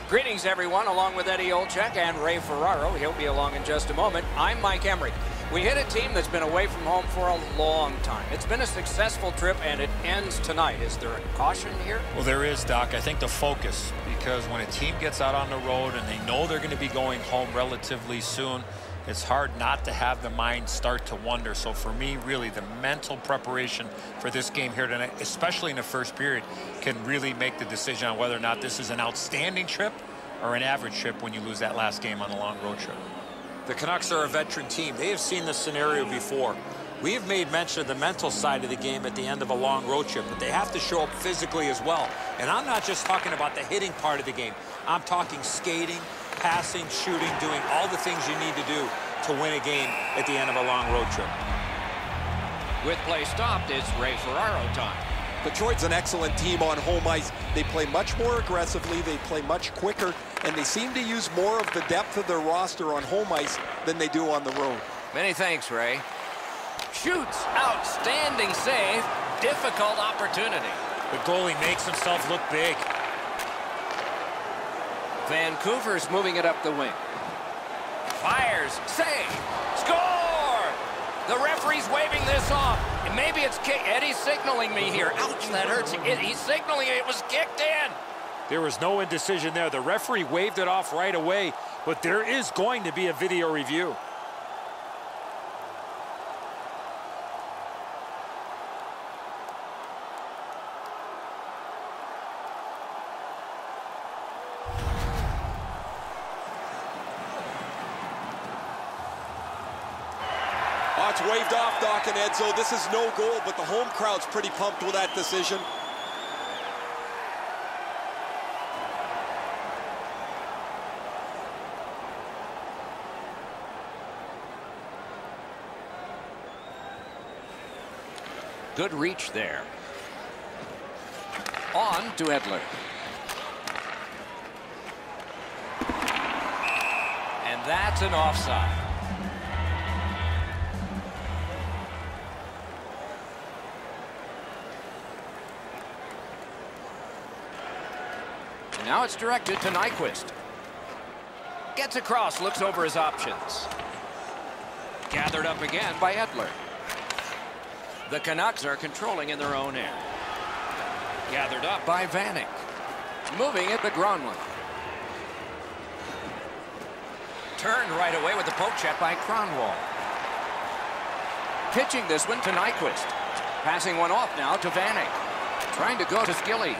Greetings, everyone, along with Eddie Olczyk and Ray Ferraro. He'll be along in just a moment. I'm Mike Emery. We hit a team that's been away from home for a long time. It's been a successful trip, and it ends tonight. Is there a caution here? Well, there is, Doc. I think the focus, because when a team gets out on the road and they know they're going to be going home relatively soon, it's hard not to have the mind start to wonder. So for me, really, the mental preparation for this game here tonight, especially in the first period, can really make the decision on whether or not this is an outstanding trip or an average trip when you lose that last game on a long road trip. The Canucks are a veteran team. They have seen this scenario before. We have made mention of the mental side of the game at the end of a long road trip, but they have to show up physically as well. And I'm not just talking about the hitting part of the game. I'm talking skating, passing, shooting, doing all the things you need to do to win a game at the end of a long road trip. With play stopped, it's Ray Ferraro time. Detroit's an excellent team on home ice. They play much more aggressively, they play much quicker, and they seem to use more of the depth of their roster on home ice than they do on the road. Many thanks, Ray. Shoots, outstanding save, difficult opportunity. The goalie makes himself look big. Vancouver's moving it up the wing. Fires, save, score! The referee's waving this off. And maybe it's kick. Eddie's signaling me here. Ouch, that hurts. He's signaling it was kicked in. There was no indecision there. The referee waved it off right away, but there is going to be a video review. Oh, it's waved off, Doc and Edzo. This is no goal, but the home crowd's pretty pumped with that decision. Good reach there. On to Edler. And that's an offside. And now it's directed to Nyquist. Gets across, looks over his options. Gathered up again by Edler. The Canucks are controlling in their own end. Gathered up by Vanek. Moving it to Granlund. Turned right away with the poke check by Kronwall. Pitching this one to Nyquist. Passing one off now to Vanek. Trying to go to Skilly.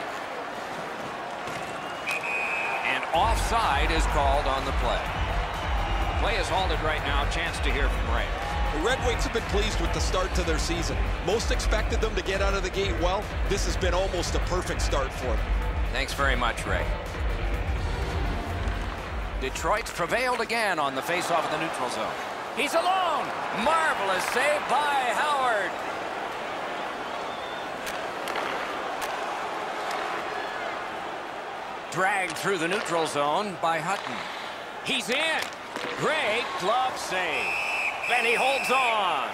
And offside is called on the play. The play is halted right now. Chance to hear from Ray. The Red Wings have been pleased with the start to their season. Most expected them to get out of the gate well. This has been almost a perfect start for them. Thanks very much, Ray. Detroit's prevailed again on the faceoff of the neutral zone. He's alone. Marvelous save by Howard. Dragged through the neutral zone by Hutton. He's in. Great glove save. And he holds on.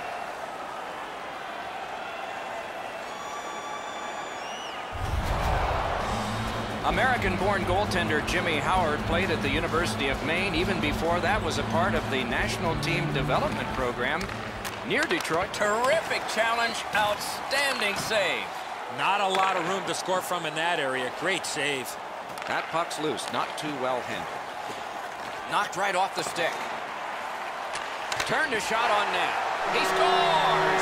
American-born goaltender Jimmy Howard played at the University of Maine. Even before that, was a part of the national team development program near Detroit. Terrific challenge, outstanding save. Not a lot of room to score from in that area. Great save. That puck's loose, not too well handled. Knocked right off the stick. Turned a shot on net. He scores!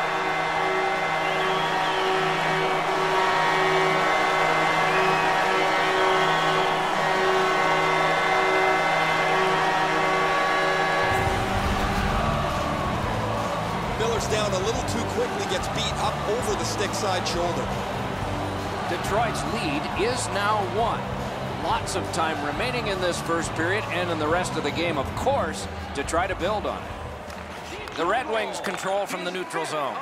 Miller's down a little too quickly, gets beat up over the stick side shoulder. Detroit's lead is now 1. Lots of time remaining in this first period and in the rest of the game, of course, to try to build on it. The Red Wings control from the neutral zone.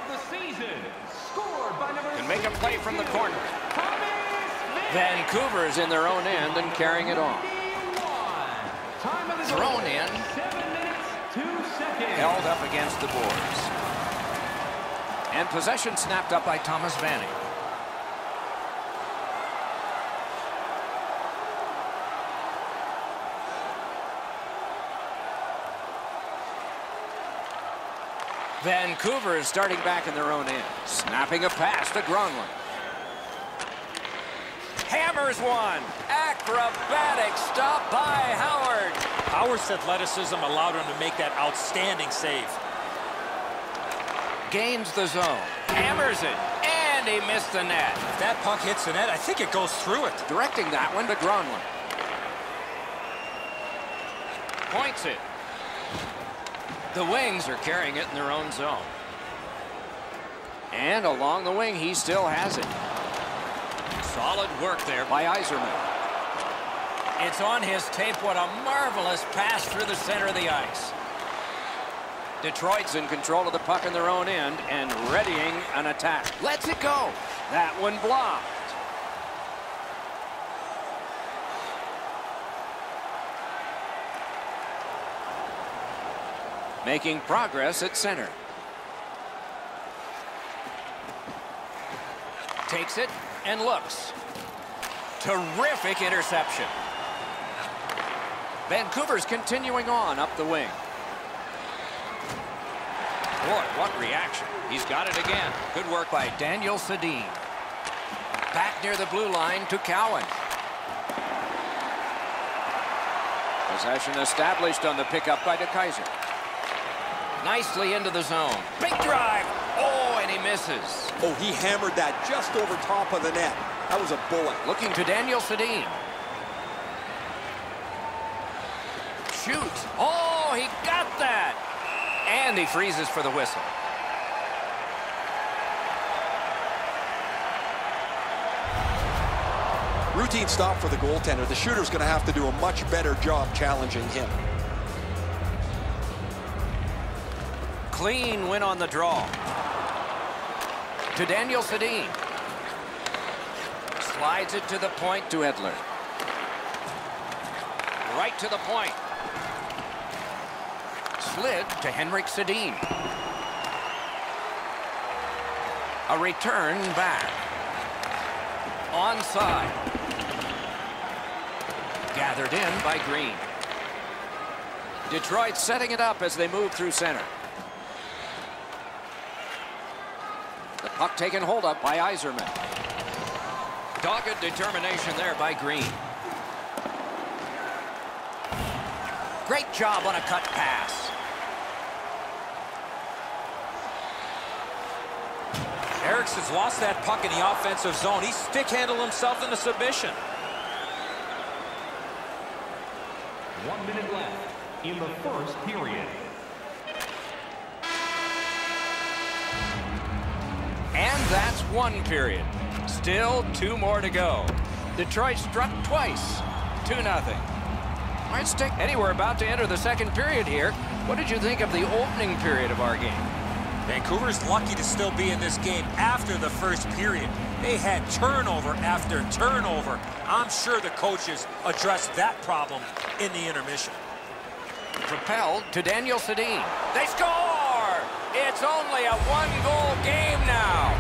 Can make a play from the corner. Vancouver is in their own end and carrying it on. Thrown in. Held up against the boards. And possession snapped up by Thomas Vanek. Vancouver is starting back in their own end. Snapping a pass to Gronlund. Hammers one. Acrobatic stop by Howard. Howard's athleticism allowed him to make that outstanding save. Gains the zone. Hammers it. And he missed the net. If that puck hits the net, I think it goes through it. Directing that one to Gronlund. Points it. The Wings are carrying it in their own zone. And along the wing, he still has it. Solid work there by Yzerman. It's on his tape. What a marvelous pass through the center of the ice. Detroit's in control of the puck in their own end and readying an attack. Lets it go. That one blocked. Making progress at center. Takes it and looks. Terrific interception. Vancouver's continuing on up the wing. Boy, what reaction. He's got it again. Good work by Daniel Sedin. Back near the blue line to Cowan. Possession established on the pickup by DeKaiser. Nicely into the zone. Big drive. Oh, and he misses. Oh, he hammered that just over top of the net. That was a bullet. Looking to Daniel Sedin. Shoots. Oh, he got that. And he freezes for the whistle. Routine stop for the goaltender. The shooter's going to have to do a much better job challenging him. Clean win on the draw. To Daniel Sedin. Slides it to the point to Edler. Right to the point. Slid to Henrik Sedin. A return back. Onside. Gathered in by Green. Detroit setting it up as they move through center. The puck taken hold of by Yzerman. Dogged determination there by Green. Great job on a cut pass. Eriksson's lost that puck in the offensive zone. He stick-handled himself in the submission. 1 minute left in the first period. And that's one period. Still 2 more to go. Detroit struck twice. 2-0. Might stick. We're about to enter the second period here. What did you think of the opening period of our game? Vancouver's lucky to still be in this game after the first period. They had turnover after turnover. I'm sure the coaches addressed that problem in the intermission. Propelled to Daniel Sedin. They score! It's only a 1-goal game now.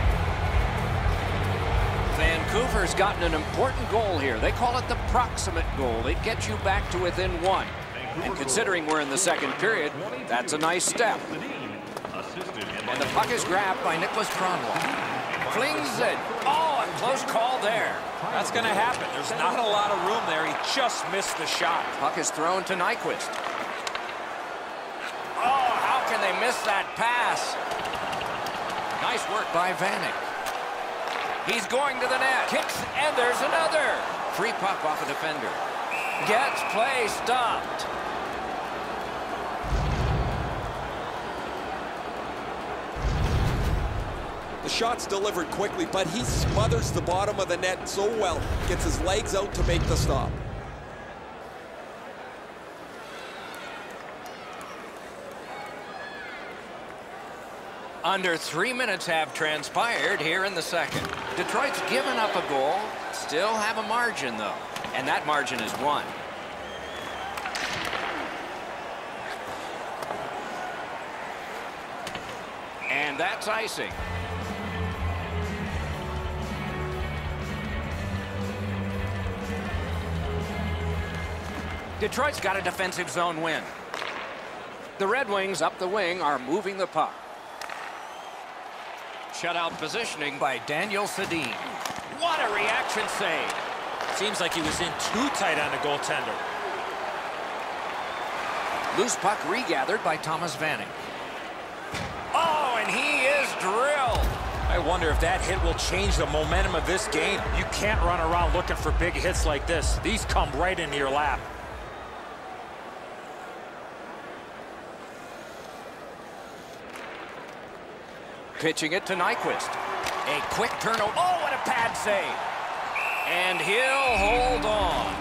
Vancouver's gotten an important goal here. They call it the proximate goal. It gets you back to within 1. And considering we're in the second period, that's a nice step. And the puck is grabbed by Nicholas Kronwall. Flings it. Oh, a close call there. That's going to happen. There's not a lot of room there. He just missed the shot. Puck is thrown to Nyquist. Oh, how can they miss that pass? Nice work by Vanek. He's going to the net. Kicks, and there's another. Free puck off a defender. Gets play stopped. The shot's delivered quickly, but he smothers the bottom of the net so well. Gets his legs out to make the stop. Under 3 minutes have transpired here in the second. Detroit's given up a goal. Still have a margin, though. And that margin is 1. And that's icing. Detroit's got a defensive zone win. The Red Wings up the wing are moving the puck. shutout positioning by Daniel Sedin. What a reaction save. Seems like he was in too tight on the goaltender. Loose puck regathered by Thomas Vanek. Oh, and he is drilled. I wonder if that hit will change the momentum of this game. You can't run around looking for big hits like this. These come right into your lap. Pitching it to Nyquist. A quick turnover. Oh, what a pad save. And he'll hold on.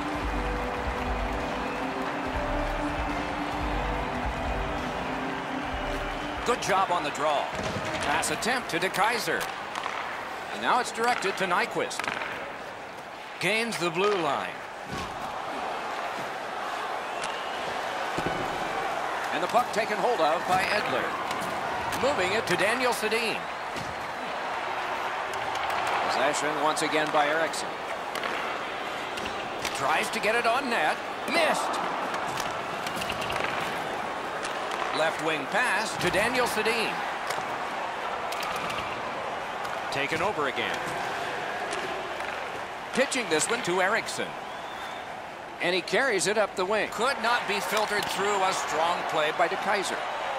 Good job on the draw. Pass attempt to DeKeyser. And now it's directed to Nyquist. Gains the blue line. And the puck taken hold of by Edler. Moving it to Daniel Sedin. Possession once again by Eriksson. Tries to get it on net. Missed. Left wing pass to Daniel Sedin. Taken over again. Pitching this one to Eriksson. And he carries it up the wing. Could not be filtered through. A strong play by DeKeyser.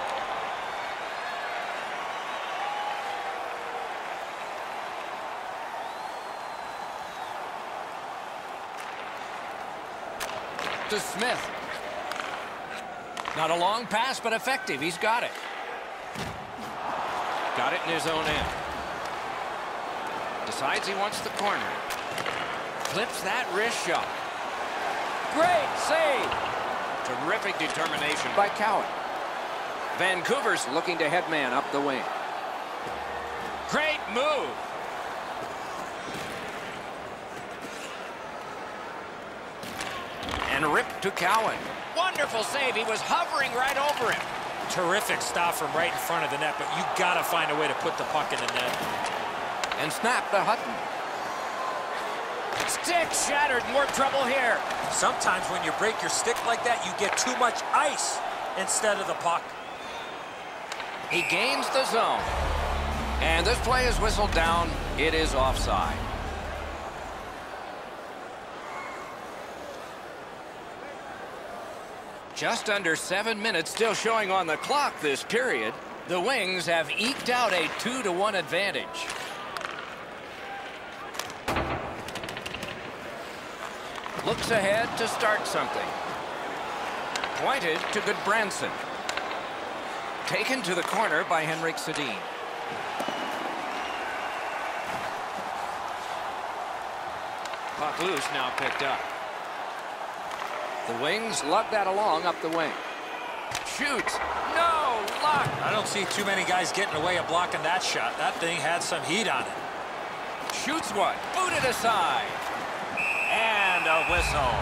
To Smith. Not a long pass, but effective. He's got it. Got it in his own end. Decides he wants the corner. Clips that wrist shot. Great save. Terrific determination by Cowan. Vancouver's looking to headman up the wing. Great move. And ripped to Cowan. Wonderful save. He was hovering right over him. Terrific stop from right in front of the net, but you got to find a way to put the puck in the net. And snap to Hutton. Stick shattered. More trouble here. Sometimes when you break your stick like that, you get too much ice instead of the puck. He gains the zone. And this play is whistled down. It is offside. Just under 7 minutes still showing on the clock this period. The Wings have eked out a 2-1 advantage. Looks ahead to start something. Pointed to Goodbranson. Taken to the corner by Henrik Sedin. Puck loose, now picked up. The Wings lug that along up the wing. Shoots. No luck. I don't see too many guys getting away of blocking that shot. That thing had some heat on it. Shoots one. Booted aside. And a whistle.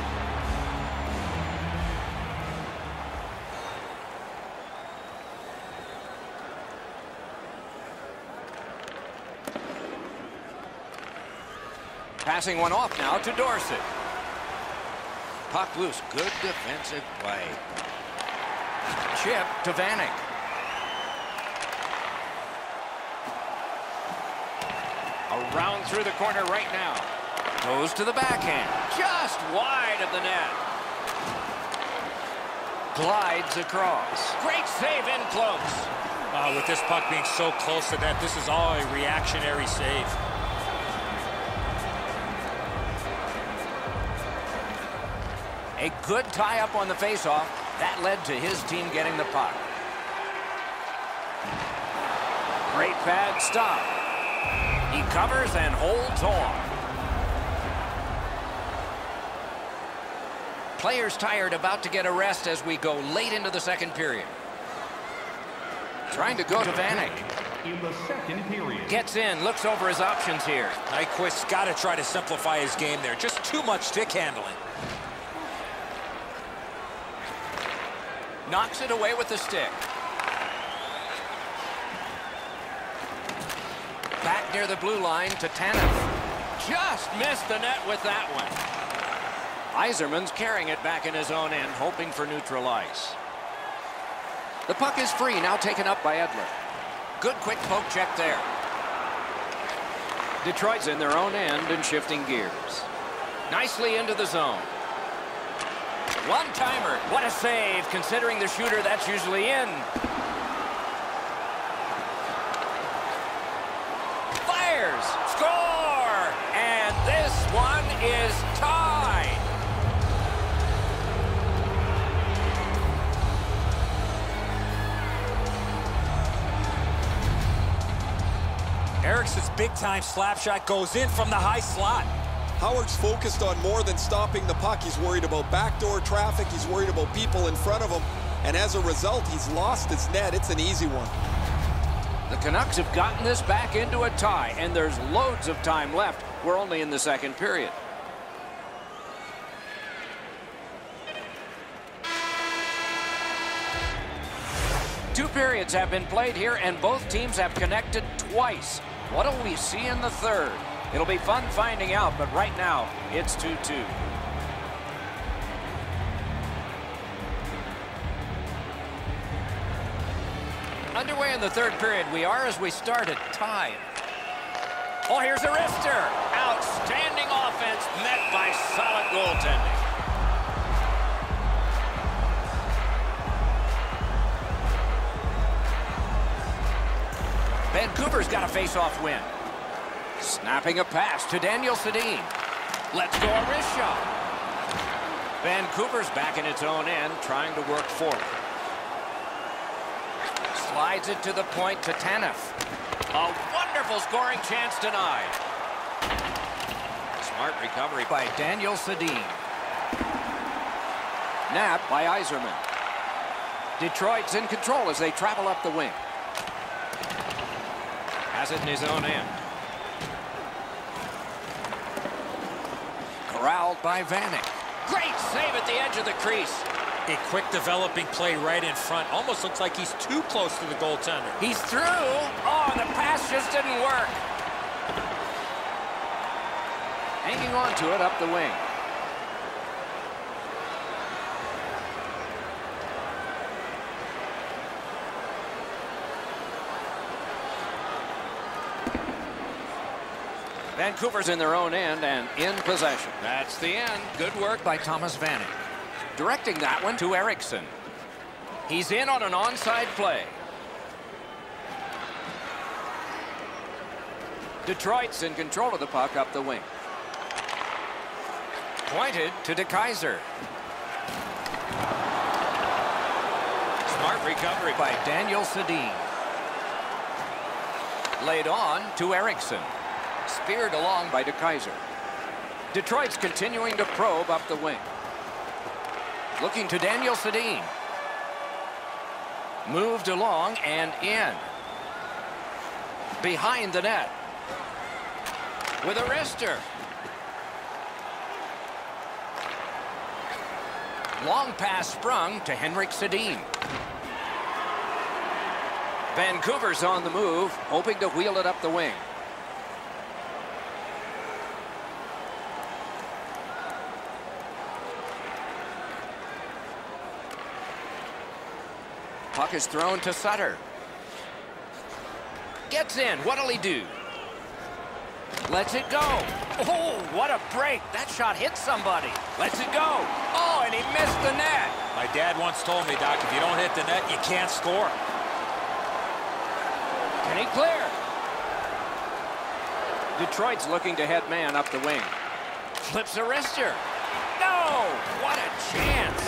Passing one off now to Dorsett. Puck loose. Good defensive play. Chip to Vanek. Around through the corner right now. Goes to the backhand. Just wide of the net. Glides across. Great save in close. With this puck being so close to that, this is all a reactionary save. A good tie-up on the faceoff. That led to his team getting the puck. Great pad stop. He covers and holds on. Players tired, about to get a rest as we go late into the second period. Trying to go to Vanek. In the second period. Gets in, looks over his options here. Nyquist's got to try to simplify his game there. Just too much stick handling. Knocks it away with the stick. Back near the blue line to Tanev. Just missed the net with that one. Yzerman's carrying it back in his own end, hoping for neutral ice. The puck is free, now taken up by Edler. Good quick poke check there. Detroit's in their own end and shifting gears. Nicely into the zone. One-timer. What a save, considering the shooter that's usually in. Fires. Score! And this one is tied. Eriksson's big-time slap shot goes in from the high slot. Howard's focused on more than stopping the puck. He's worried about backdoor traffic. He's worried about people in front of him. And as a result, he's lost his net. It's an easy one. The Canucks have gotten this back into a tie, and there's loads of time left. We're only in the second period. Two periods have been played here, and both teams have connected twice. What will we see in the third? It'll be fun finding out, but right now, it's 2-2. Underway in the third period. We are, as we started, tied. Oh, here's a wrister. Outstanding offense met by solid goaltending. Vancouver's got a face-off win. Snapping a pass to Daniel Sedin. Let's go a wrist shot. Vancouver's back in its own end, trying to work forward. Slides it to the point to Tanev. A wonderful scoring chance denied. Smart recovery by Daniel Sedin. Napped by Yzerman. Detroit's in control as they travel up the wing. Has it in his own end. Corralled by Vanek. Great save at the edge of the crease. A quick developing play right in front. Almost looks like he's too close to the goaltender. He's through. Oh, the pass just didn't work. Hanging on to it up the wing. Vancouver's in their own end and in possession. That's the end. Good work by Thomas Vanek. Directing that one to Eriksson. He's in on an onside play. Detroit's in control of the puck up the wing. Pointed to DeKeyser. Smart recovery by Daniel Sedin. Laid on to Eriksson. Speared along by DeKeyser. Detroit's continuing to probe up the wing. Looking to Daniel Sedin. Moved along and in. Behind the net. With a wrister. Long pass sprung to Henrik Sedin. Vancouver's on the move, hoping to wheel it up the wing. Puck is thrown to Sutter. Gets in. What'll he do? Lets it go. Oh, what a break. That shot hit somebody. Lets it go. Oh, and he missed the net. My dad once told me, Doc, if you don't hit the net, you can't score. Can he clear? Detroit's looking to head man up the wing. Flips a wrister. No! What a chance.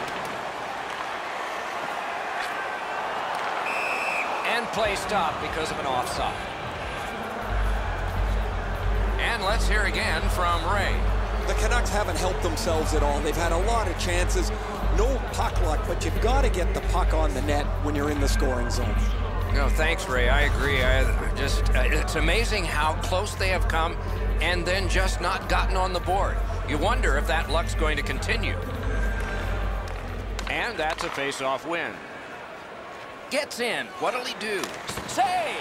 And play stopped because of an offside. And let's hear again from Ray. The Canucks haven't helped themselves at all. They've had a lot of chances. No puck luck, but you've got to get the puck on the net when you're in the scoring zone. No, thanks, Ray. I agree. It's amazing how close they have come and then just not gotten on the board. You wonder if that luck's going to continue. And that's a face-off win. Gets in. What'll he do? Save!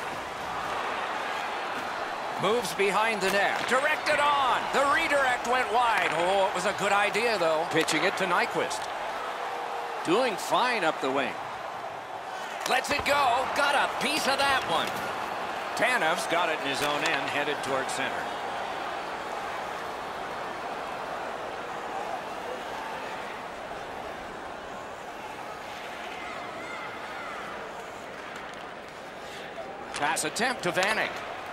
Moves behind the net. Directed on. The redirect went wide. Oh, it was a good idea, though. Pitching it to Nyquist. Doing fine up the wing. Lets it go. Got a piece of that one. Tanev's got it in his own end, headed toward center. Pass attempt to Vanek.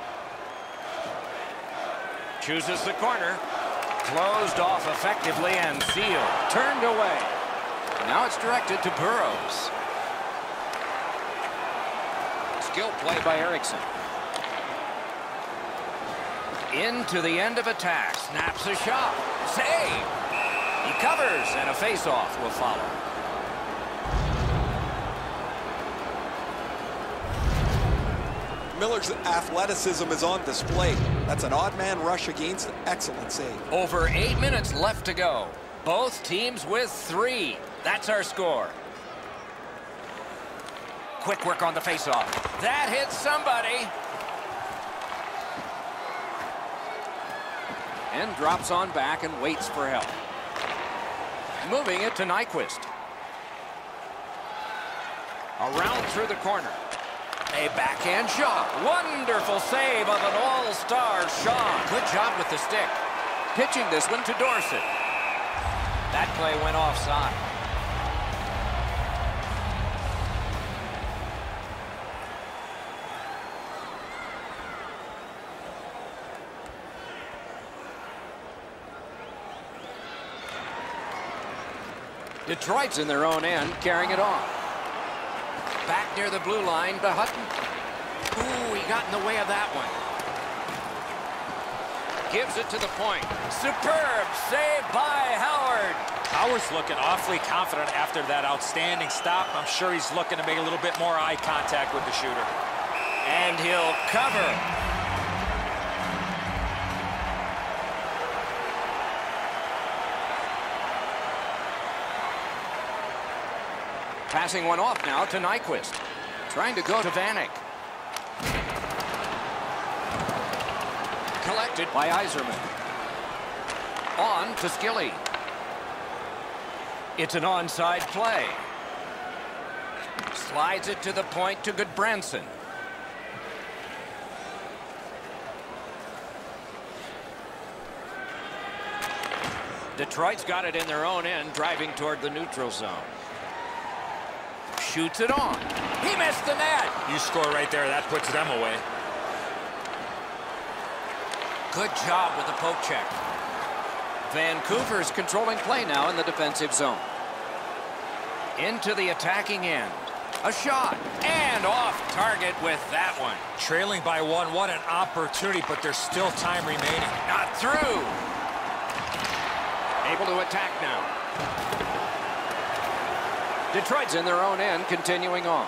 Chooses the corner. Closed off effectively and sealed. Turned away. Now it's directed to Burrows. Skill play by Eriksson. Into the end of attack. Snaps a shot. Save. He covers, and a face-off will follow. Miller's athleticism is on display. That's an odd man rush against an excellent save. Over 8 minutes left to go. Both teams with 3. That's our score. Quick work on the faceoff. That hits somebody. And drops on back and waits for help. Moving it to Nyquist. Around through the corner. A backhand shot. Wonderful save of an all-star Shaw. Good job with the stick. Pitching this one to Dorsett. That play went offside. Detroit's in their own end, carrying it on. Back near the blue line to Hutton. Ooh, he got in the way of that one. Gives it to the point. Superb save by Howard. Howard's looking awfully confident after that outstanding stop. I'm sure he's looking to make a little bit more eye contact with the shooter. And he'll cover. Passing one off now to Nyquist. Trying to go to Vanek. Collected by Yzerman. On to Skilly. It's an onside play. Slides it to the point to Goodbranson. Detroit's got it in their own end, driving toward the neutral zone. Shoots it on. He missed the net. You score right there. That puts them away. Good job with the poke check. Vancouver's controlling play now in the defensive zone. Into the attacking end. A shot. And off target with that one. Trailing by 1. What an opportunity, but there's still time remaining. Not through. Able to attack now. Detroit's in their own end, continuing on.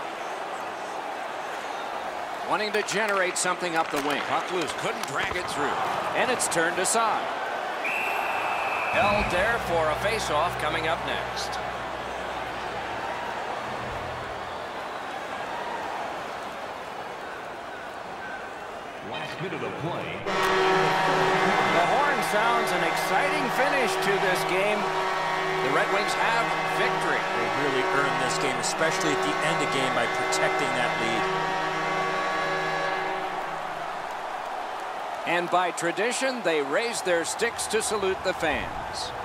Wanting to generate something up the wing. Puck loose, couldn't drag it through. And it's turned aside. Held there for a face-off coming up next. Last minute of play. The horn sounds an exciting finish to this game. The Red Wings have victory. They really earned this game, especially at the end of the game by protecting that lead. And by tradition, they raise their sticks to salute the fans.